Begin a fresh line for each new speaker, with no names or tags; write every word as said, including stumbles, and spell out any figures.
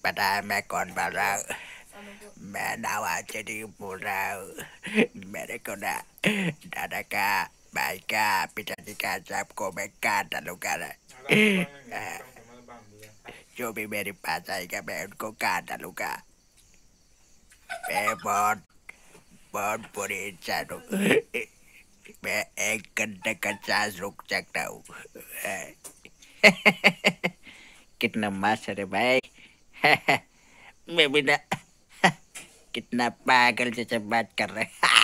पता है मैं कौन बोल रहा हूँ? मैं नवाज शरीफ बोल रहा हूँ। मेरे को ना दादा का, भाई का, पिताजी का सबको मैं काट डालूंगा ना। जो भी मेरे पास आएगा मैं उनको काट डालूंगा। मैं बहुत बहुत बुरी इंसान हूँ। मैं एक घंटे का सांस रुक सकता हूँ। कितना मस्त है भाई। मैं भी ना कितना पागल जैसे बात कर रहे